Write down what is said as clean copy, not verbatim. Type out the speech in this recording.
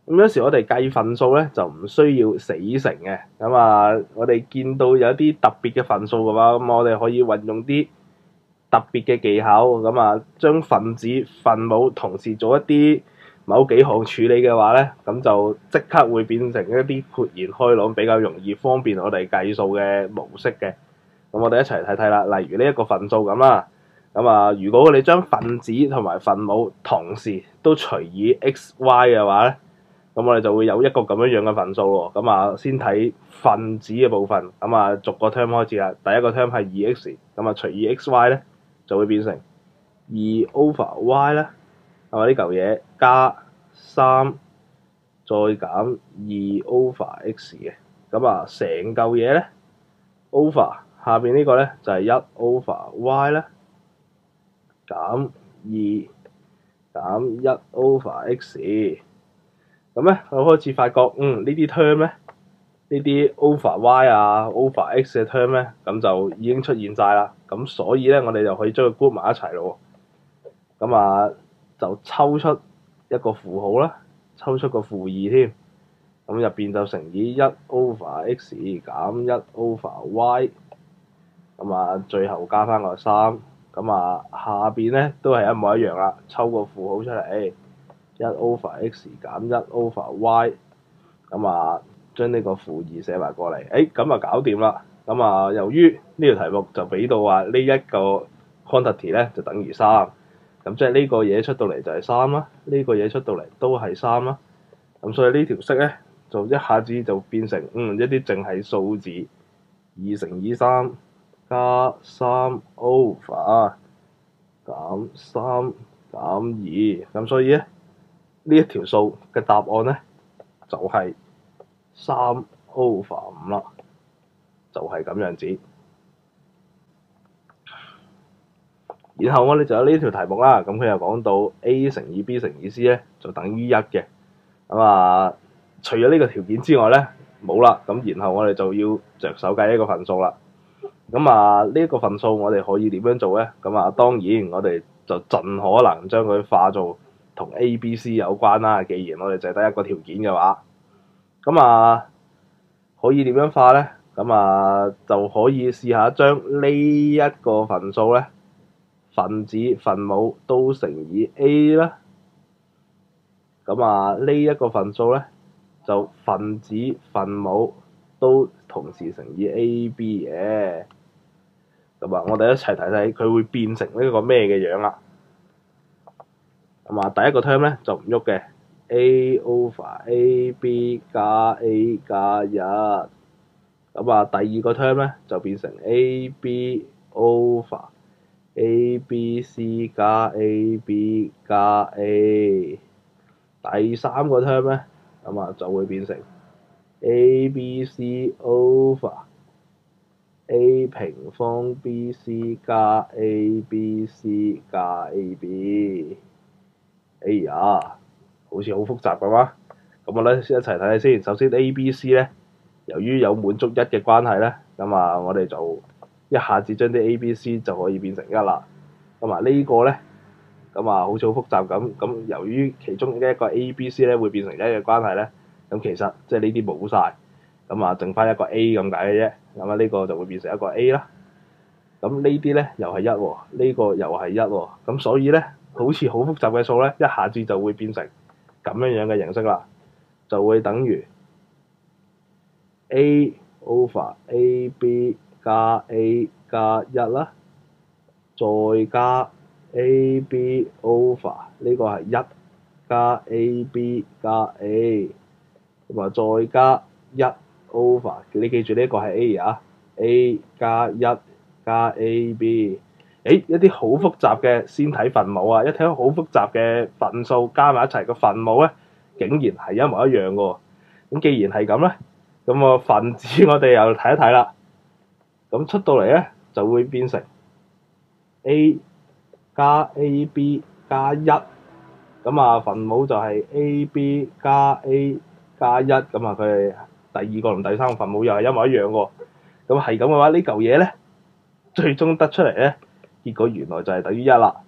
咁有時我哋計分數咧就唔需要死乘嘅。咁啊，我哋見到有啲特別嘅分數嘅話，咁我哋可以運用啲特別嘅技巧，咁啊將分子分母同時做一啲某幾項處理嘅話咧，咁就即刻會變成一啲豁然開朗、比較容易方便我哋計數嘅模式嘅。咁我哋一齊睇睇啦。例如呢一個分數咁啦，咁啊如果你將分子同埋分母同時都除以 x、y 嘅話咧，咁我哋就會有一個咁樣嘅分數喎。咁啊先睇分子嘅部分，咁啊逐個 term 開始啦。第一個 term 係 2x，咁啊除以 x、y 咧就會變成2/y 啦，係咪呢嚿嘢加3再減2/x 嘅。咁啊成嚿嘢咧 over 下邊呢個咧就係1/y 啦，減2減1/x。咁咧我開始發覺，呢啲 term 咧，呢啲 over y 啊 over x 嘅 term 咧，咁就已經出現晒啦。咁所以咧，我哋就可以將佢 group 埋一齊咯。咁啊，就抽出一個符號啦，抽出個負2添。咁入邊就乘以1/x 減1/y。咁啊，最後加翻個3。咁啊，下邊咧都係一模一樣啦，抽個符號出嚟。1/x 減1/y。咁啊，將呢個負2寫埋過嚟，咁啊搞掂啦。咁啊，由於呢條題目就俾到話呢一個 quantity 咧就等於3，咁即係呢個嘢出到嚟就係3啦，呢個嘢出到嚟都係3啦。咁所以呢條式咧就一下子就變成一啲淨係數字2乘以3加3/減3減2。咁所以咧呢一條數嘅答案咧就係3/5啦，就係咁樣子。然後我哋就有呢條題目啦，咁佢又講到 A 乘以 B 乘以 C 咧就等於1嘅。咁啊，除咗呢個條件之外咧冇啦。咁然後我哋就要着手計呢個分數啦。咁啊呢個分數我哋可以點樣做咧？咁啊當然我哋就盡可能將佢化做同 A、B、C 有關啦。既然我哋就係得一個條件嘅話，咁啊可以點樣化咧？咁啊就可以試下將呢一個分數咧，分子分母都乘以 A 啦。咁啊呢一個分數咧就分子分母都同時乘以 A、B 嘅。咁啊，我哋一齊睇睇佢會變成呢個咩嘅樣啦。咁啊，第一個 term 咧就唔喐嘅 ，A/AB 加 A 加1。咁啊，第二個 term 咧就變成 AB/ABC 加 AB 加 A。第三個 term 咧，咁啊就會變成 ABC/A 平方 BC 加 ABC 加 AB。哎呀，好似好複雜㗎嘛。咁我咧先一齊睇睇先。首先 A、B、C 咧，由於有滿足1嘅關係咧，咁啊我哋就一下子將啲 A、B、C 就可以變成1啦。咁啊呢個咧，咁啊好似好複雜咁。咁由於其中一個 A、B、C 咧會變成1嘅關係咧，咁其實即係呢啲冇晒，咁啊剩翻一個 A 咁解嘅啫。咁啊呢個就會變成一個 A 啦。咁呢啲咧又係1喎，呢個又係1喎。咁所以咧好似好複雜嘅數咧，一下子就會變成咁樣嘅形式啦，就會等於 A/AB 加 A 加1啦，再加 AB over 呢個係1加 AB 加 A， 咁啊再加1 over， 你記住呢個係 A 啊 ，A 加1加 AB。一啲好複雜嘅先睇分母啊，一睇好複雜嘅分數加埋一齊，個分母咧竟然係一模一樣嘅喎。咁既然係咁咧，咁個分子我哋又睇一睇啦。咁出到嚟咧就會變成 A 加 AB 加1。咁啊分母就係 AB 加 A 加1。咁啊佢哋第二個同第三個分母又係一模一樣喎。咁係咁嘅話，呢嚿嘢咧最終得出嚟咧，結果原來就係等於1啦。